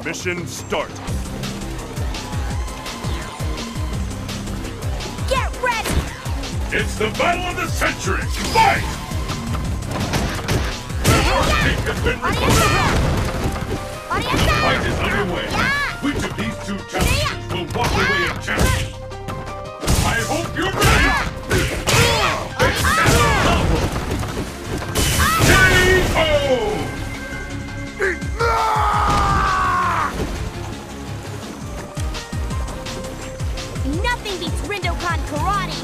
Mission start. Get ready! It's the battle of the century! Fight! The first pick has been recorded. The fight is underway. Which of these two challenges will walk away a champion? I hope you're ready! Nothing beats Rindokan karate!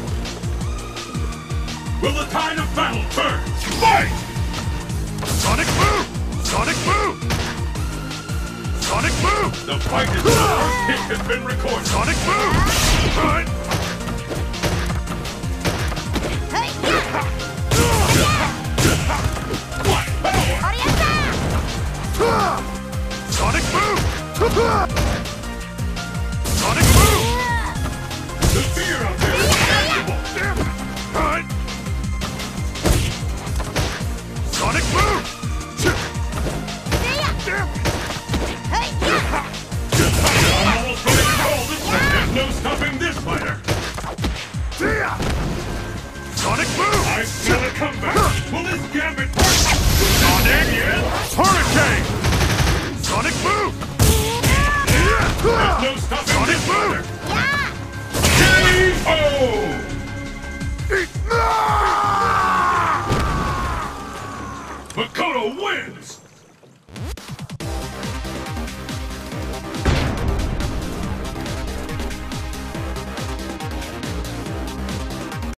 Will the tide of battle turn? Fight! Sonic Boom! Sonic Boom! Sonic Boom! The fight is over. The first kick has been recorded. Sonic Boom! Right. What power! Sonic Boom! Sonic Boom! The fear out there is tangible! Right. Sonic Boom! I'm almost ready to call this one. There's no stopping this fighter. Sonic Boom! I smell a comeback. Will this gambit work? Sonic Yes. Hurricane! Sonic Boom! There's no stopping Sonic this Boom! fighter. K.O.